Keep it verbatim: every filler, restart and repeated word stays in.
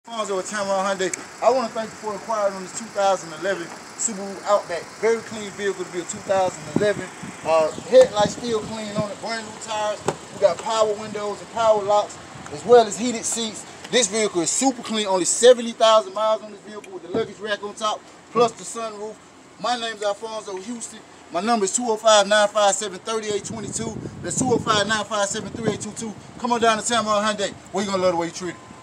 Alfonso with Tameron Hyundai. I want to thank you for inquiring on this two thousand eleven Subaru Outback. Very clean vehicle to be a two thousand eleven. Uh, headlights still clean on it, brand new tires. We got power windows and power locks, as well as heated seats. This vehicle is super clean, only seventy thousand miles on this vehicle with the luggage rack on top, plus the sunroof. My name is Alfonso Houston. My number is two oh five, nine five seven, three eight two two. That's two oh five, nine five seven, three eight two two. Come on down to Tameron Hyundai. Where you gonna love the way you treat it.